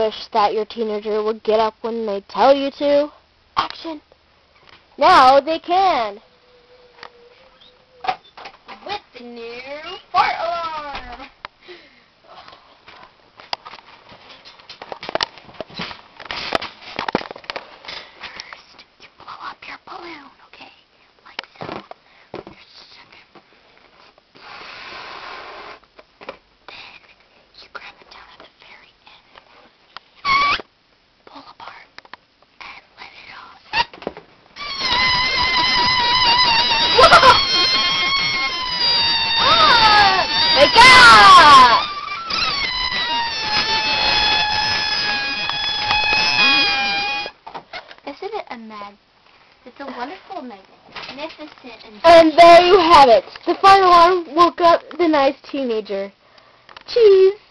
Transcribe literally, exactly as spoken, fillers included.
wish that your teenager would get up when they tell you to? Action! Now they can! With the new fart alarm! First, you blow up your balloon, okay? Like so. There's a second. Then, you grab it down at the very end. Pull apart. And let it off. Wake up! Isn't it a mag? It's a wonderful, magnificent, and... And there you have it. The fire alarm woke up the nice teenager. Cheese!